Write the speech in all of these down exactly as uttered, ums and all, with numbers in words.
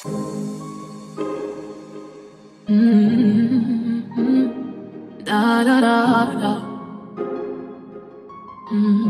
Mm-hmm. Da da da da. Mm-hmm.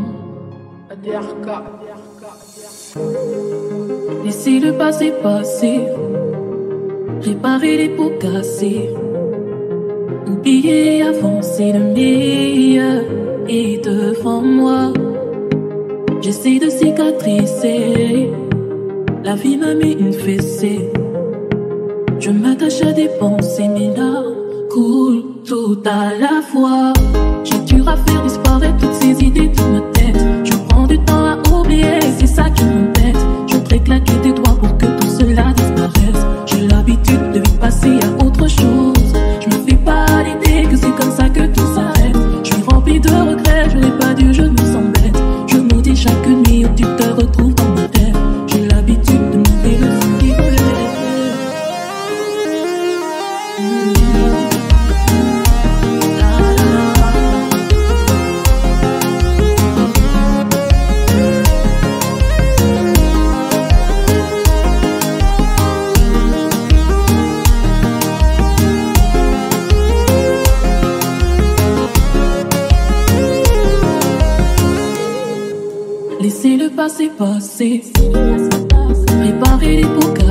Laissez le passé passer, réparer les pots cassés, oublier, avancer, le meilleur est devant moi. J'essaie de cicatriser, la vie m'a mis une fessée. Je m'attache à des pensées, mes larmes coulent tout à la fois. J'ai dû refaire disparaître toutes ces idées de ma tête. Je prends du temps à oublier, c'est ça qui m'embête. Je voudrais claquer des doigts pour que tout cela disparaisse. J'ai l'habitude de vite passer à autre chose. Je me fais pas l'idée que c'est comme ça que tout s'arrête. Je suis rempli de regrets, je n'ai pas dû, je me sens bête. Je me dis chaque nuit où tu te retrouves dans ma tête. J'ai l'habitude de monter le son qui fait. Laissez le passé passer, préparer les pots.